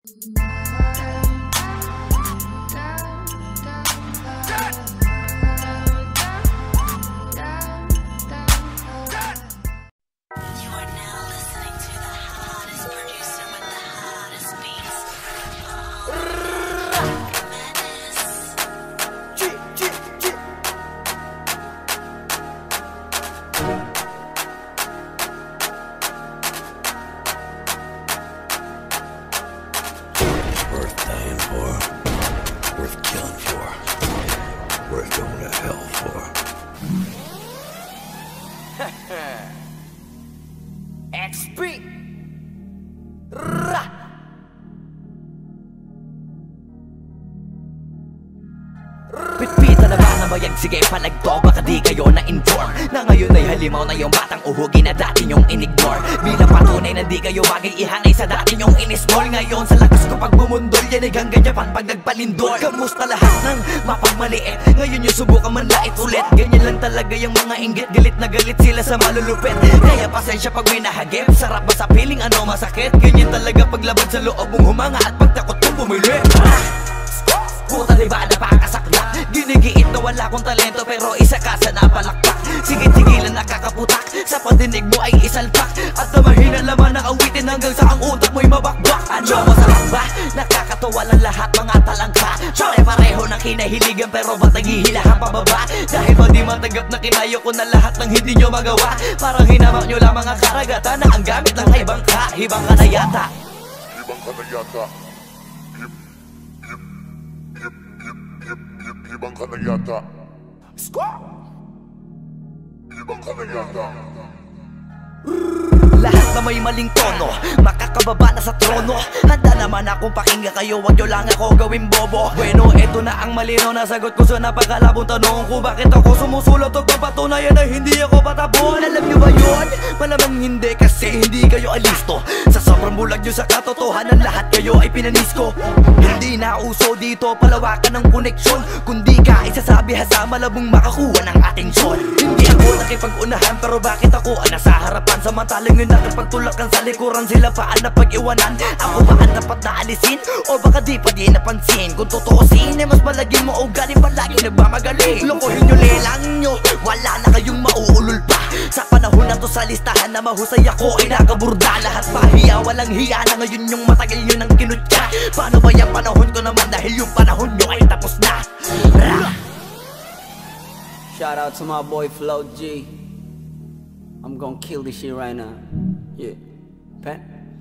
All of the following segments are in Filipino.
Worth dying for, worth killing for, worth going to hell for. XP Pitpita na ba na bayag? Sige palagto, baka di kayo na-inform na ngayon ay halimaw na yung batang uhugi na dati nyong in-ignore. Bilang patunay na di kayo bagay ihanay sa dati nyong in-small. Ngayon sa lakas ko pag bumundol, yanig hanggang Japan pag nagpalindol. Kamusta lahat ng mapagmaliit? Ngayon yung subukan manlait ulit. Ganyan lang talaga yung mga inggit, galit na galit sila sa malulupit. Kaya pasensya pag may nahagip, sarap ba sa piling ano masakit? Ganyan talaga paglabad sa loob mong humanga at pagtakot mong bumili. Puta diba napakasaklap? Ginigiit na wala kong talento pero isa ka sa napalakpak. Sigit-sigilan nakakaputak, sa padinig mo ay isalpak. At na mahina laman ng awitin hanggang sa ang utak mo'y mabakbak. Ano masarap ba? Nakakatawa lang lahat mga talangka. Pare-pareho ng kinahiligan pero ba't naghihilahan pababa? Dahil ba di matanggap na kinayo ko na lahat ng hindi nyo magawa? Parang hinamak nyo lamang ang karagatan na ang gamit lang ay bangka. Hibang ka na yata. Hibang ka na yata. Hibang ka na yata. Hibang ka na yata. Lahat na may maling tono, makakababa na sa trono. Handa naman akong pakinggan kayo, wag nyo lang ako gawing bobo. Bueno, eto na ang malino na sagot ko sa napakalabong tanong ko. Bakit ako sumusulot o papatunayan na hindi ako patabon? Alam nyo ba yun? Malamang hindi kasi hindi kayo alisto. Sa sobrang bulag nyo sa katotohanan, lahat kayo ay pinanisko. Hindi na uso dito palawakan ng koneksyon, kundi ka isasabi sa malabong makakuha ng atensyon. Hindi ako nakipag-unahan pero bakit ako ang nasa harapan? Samantalang yun nakipagtulakan sa likuran, sila pa ang napag-iwanan. Ako ba ang dapat na alisin? O baka di pa di napansin? Kung totoosin ay mas malagin mo o galing palagi nagmamagaling. Lokohin nyo, lelang nyo, wala na kayong mauulol pa. Sa panahon na to sa listahan na mahusay ako ay nakaburda. Lahat pahiya, walang hiya na ngayon yung matagal nyo nang kinutya. Paano ba yung panahon ko naman dahil yung panahon nyo ay tapos na? Shout out to my boy Flo G. I'm gonna kill this shit right now. Yeah. Pen.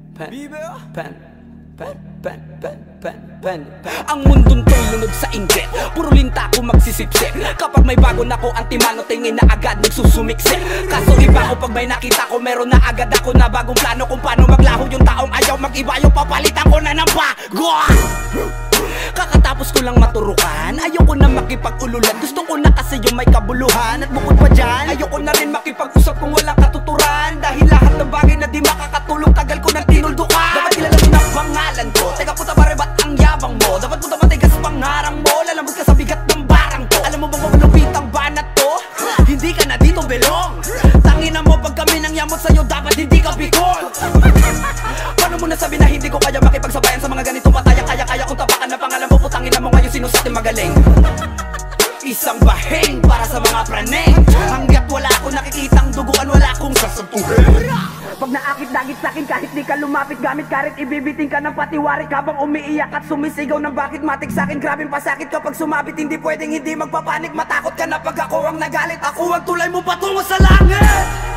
Ang mundong to'y lunod sa inggit, puro linta ko magsisipsip. Kapag may bago na ko, ang timano tingin na agad nagsusumiksik. Kaso iba ko pag may nakita ko, meron na agad ako na bagong plano kung paano maglaho yung taong ayaw mag-iba. Yung papalitan ko na ng bago. Kakatapos ko lang maturukan, ayoko na makipag-ululan. Gusto ko na kasi yung may kabuluhan. At bukod pa dyan, ayoko na rin makipag-usap kung walang katuturan. Dahil lahat ng bagay na di makakatulong, tagal ko nang tinuldukan. Dapat kilala din ang pangalan ko. Teka puta pare, ba't ang yabang mo? Dapat puta matigas pangarang mo. Lalambot ka sa bigat ng barang ko. Alam mo bang malupit ang banat to? Hindi ka na dito belong. Tangina mo pag kami nang yamot sa'yo, dapat hindi ka bigol. Paano mo nasabi na hindi ko kaya makipagsabayan sa mga ganitong pataya? Kaya kung tapakan na pangalan mo, putangin na mo ngayon sino sa ating magaling. Isang bahing para sa mga praneng. Hanggat wala akong nakikitang duguan, wala akong sasampuhin. Pag naakit-dagit sa'kin kahit di ka lumapit, gamit karit ibibiting ka ng patiwarik. Habang umiiyak at sumisigaw ng bakit matik sa'kin. Grabing pasakit kapag sumabit, hindi pwedeng hindi magpapanik. Matakot ka na pag ako ang nagalit, ako ang tulay mo patungo sa langit.